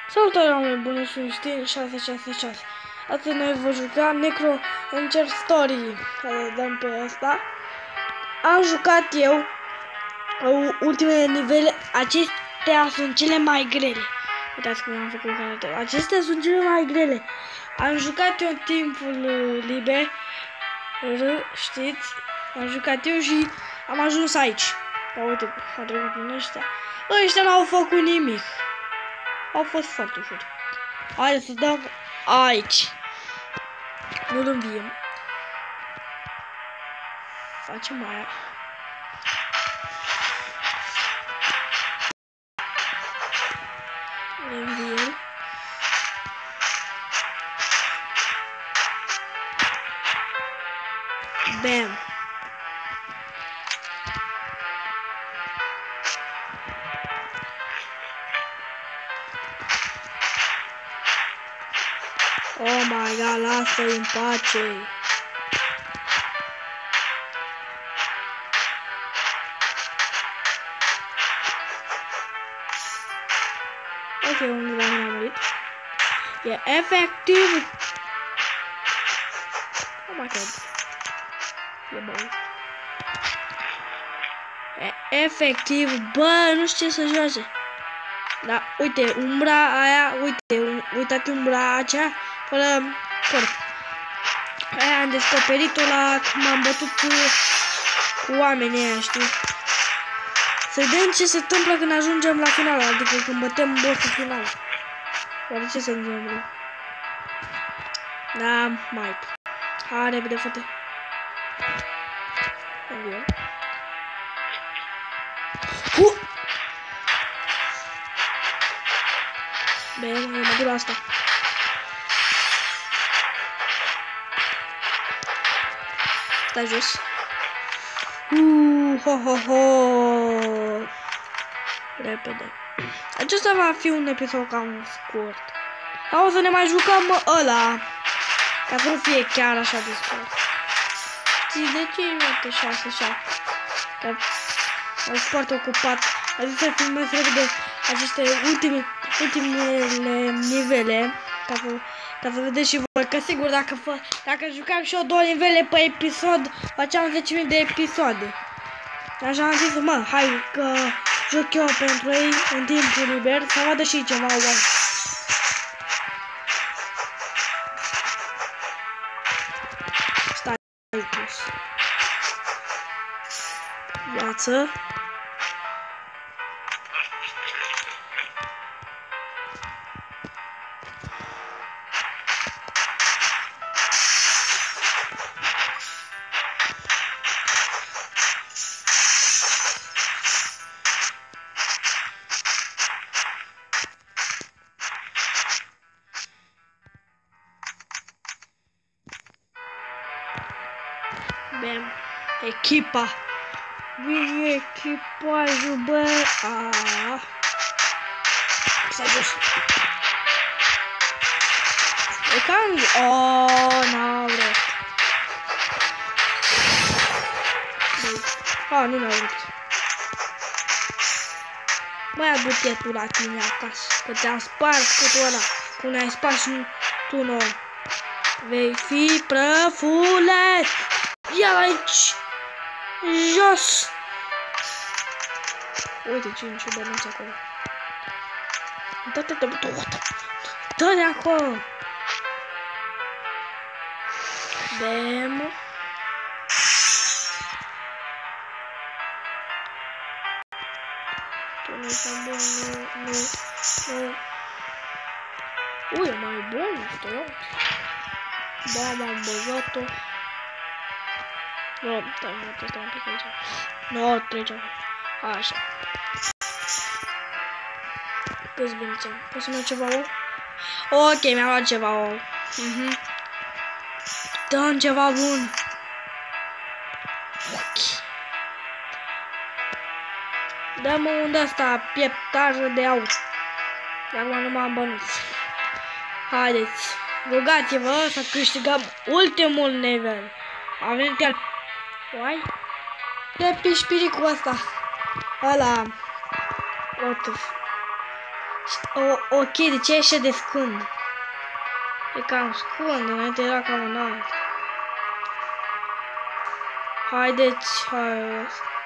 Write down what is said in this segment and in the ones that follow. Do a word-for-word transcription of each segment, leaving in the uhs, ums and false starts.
Salutare oameni buni, sunt Stin șase șase șase. Astăzi noi vom juca Necro Encher Story. Care dăm pe asta. Am jucat eu ultimele nivele. Acestea sunt cele mai grele. Uitați cum am făcut caracterul. Acestea sunt cele mai grele. Am jucat eu în timpul liber. Știți? Am jucat eu și am ajuns aici. Ia uite, am trecut prin ăștia. Ăștia n-au făcut nimic. Au fost foarte ușor. Haideți să dăm aici. Nu-l înviem. Facem aia. Ne înviem. Bam. Oh my god, lasă-i în pace. Ok, unde la mine a murit. E efectiv. Oh my god. E bun. E efectiv, bă, nu știu ce să joace. Da, uite, umbra aia, uite, uitați umbra aceea, fără corp. Aia am descoperit-o la cum am bătut cu, cu oamenii aia, știi? Să vedem ce se întâmplă când ajungem la final, adică când bătem bossul final. Oare ce se întâmplă? Da, mai. Hai, repede, fă-te. Hu! Bine, mă duc la asta. Stai jos. Uh, ho, ho, ho. Repede. Acesta va fi un episod cam scurt. Dar o să ne mai jucăm ăla. Ca să nu fie chiar așa de scurt. Știi de ce e șase șase? Că am fost foarte ocupat. A zis să filmez repede aceste ultime, ultimele nivele. Ca să, ca să vedeți și voi. Că sigur dacă, fă, dacă jucam și eu două nivele pe episod, faceam zece mii de episoade. Așa am zis, mă, hai că joc eu pentru ei în timpul liber, să vadă și ceva oameni. Stai jos. Viață. Bem, echipa. Vine echipajul, bă. Aaaa. S-a dus. E cam... Oooo, n-a vrut. A, nu n-a vrut. Mai adu-te tu la tine acasă, că te-am spart cutul ăla. Cum ne-ai spart și tu nouă. Vei fi prăfulet. Ia aici! Jos! Uite ce ce bănuți acolo. Dă-te, dă-te, dă de acolo! Bem. Tu nu ești bun, nu, nu, nu. Ui, e mai bun, stai eu. Ba, m-am băgat-o. Nu, stai, nu, te stai un pic aici. Nu, trecem. Așa. Câți buniți am? Poți să-mi iau ceva ou? Ok, mi-am luat ceva ou. Mhm. Dă-mi ceva bun. Ok. Dă-mă unde asta, pieptajă de aur. De acum nu m-am bănuți. Haideți, rugați-vă să câștigăm ultimul nivel. Am venit el. Uai? De pișpiricul ăsta. Ăla. What the f... O, ok, de ce e așa de scund? E cam scund, înainte era cam înalt. Haideți, hai.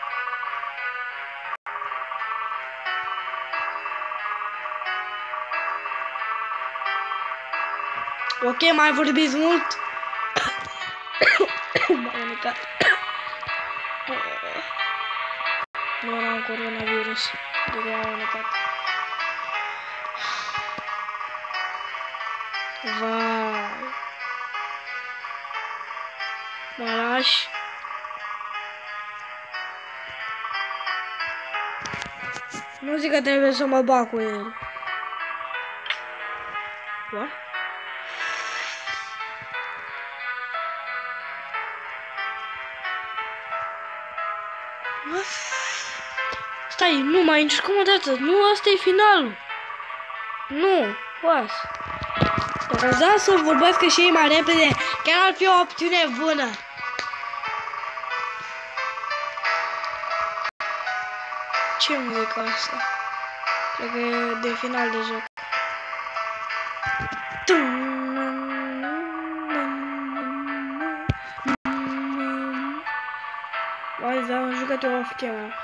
Ok, mai vorbiți mult? M-am alunecat. Nu am coronavirus. De m-am alunecat. Vai. Mă lași? Nu zic că trebuie să mă bag cu el. What? What? Stai, nu mai încercăm o dată. Nu, asta e finalul. Nu, what? Dacă ați dat să vorbească și ei mai repede, chiar ar fi o opțiune bună. Ce muzică asta? Cred că e de final de joc. Vai, da, am jucat eu off-camera.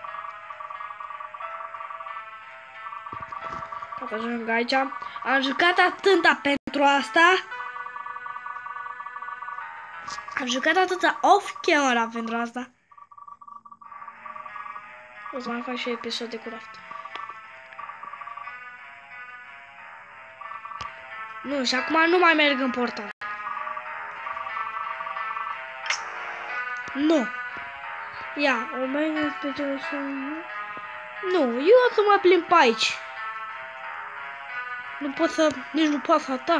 Dacă ajung aici, am jucat atâta pentru asta. Am jucat atâta off-camera pentru asta. O să mai fac și episod de craft. Nu, și acum nu mai merg în portal. Nu. Ia, o merg pe telefon. Nu, eu o să mă plimb pe aici. Nu pot să, nici nu pot să atac.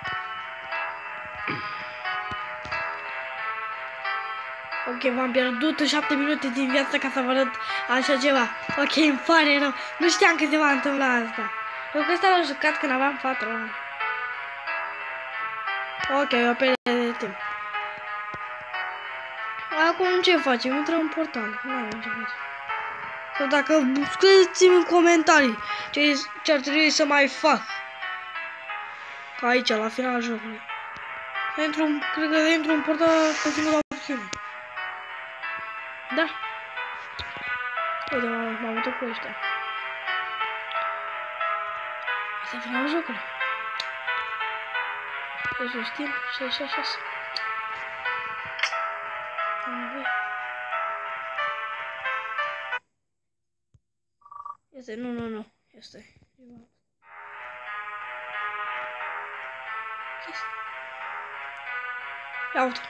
Ok, v-am pierdut șapte minute din viață ca să vă arăt așa ceva. Ok, îmi pare rău. Nu știam că se va întâmpla asta. Eu că ăsta l-am jucat când aveam patru ani. Ok, o pierdere de timp. Acum ce facem? Intrăm în portal. Nu avem ce face. Sau dacă scrieți-mi în comentarii ce, ce ar trebui să mai fac. Aici, la finalul jocului. Intru, cred că intru în portal pe singura opțiune. Da. Uite, m-am mutat cu ăștia. Asta e finalul jocului. Deci știm, șase șase șase. Este, nu, nu, nu. Este. Ia uite.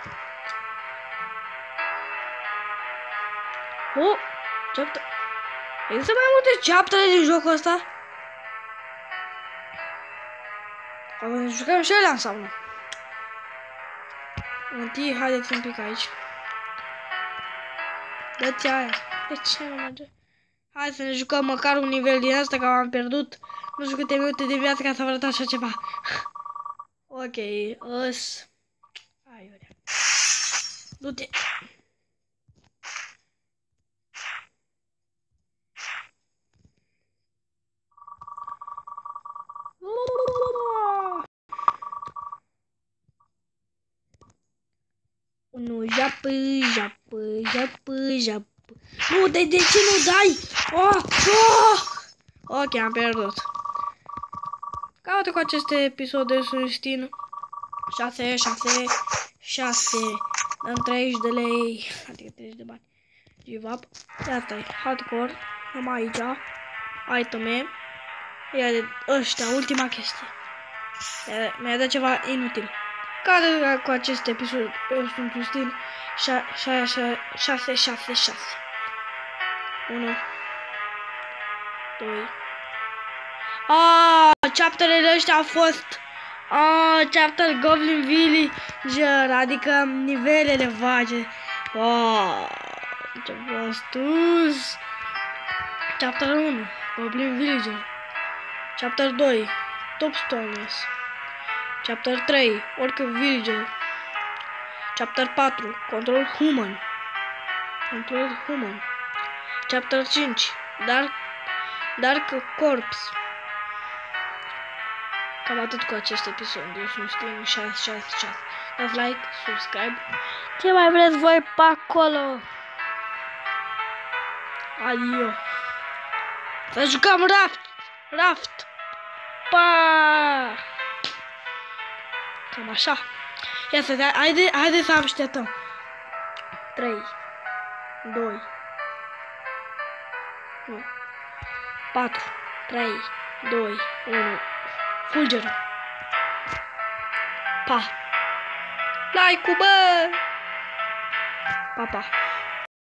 Oh, chapter. Există mai multe chaptere din jocul ăsta? Acum jucăm și alea sau nu? Întâi, haideți un pic aici. Dă-ți aia. De ce nu merge? Hai să ne jucăm măcar un nivel din asta, că am pierdut nu știu câte minute de viață ca să vă arăt așa ceva. Ok, îs... Hai, uite. Du-te. Nu, japă, japă, japă, japă. Nu, de, de ce nu dai? Oh, oh! Ok, am pierdut. Caută cu aceste episoade susțin. șase, șase, șase. Dăm treizeci de lei. Adică treizeci de bani. Give up. Asta e. Hardcore. Am aici. Iteme. Ia de ăștia. Ultima chestie. Mi-a dat ceva inutil. Care cu acest episod eu sunt susțin șase, șase, șase. unu, doi. Aaaa, chapterele ăștia au fost Aaaa, chapter Goblin Villager, adică nivelele vage. Aaaa, ce prostus. Chapter unu, Goblin Villager. Chapter doi, Topstones. Chapter trei, Orc Villager. Chapter patru, Control Human. Control Human. Chapter cinci, Dark Dark Corps. Cam atât cu acest episod. Deci nu știu, șase șase șase. Dați like, subscribe. Ce mai vreți voi pe acolo? Adio. Să jucăm raft. Raft. Pa! Cam așa. Ia să, haide, haide să așteptăm. trei, doi, unu, patru, trei, doi, unu. Fulgeră. Pa! Like-ul, bă! Pa, pa!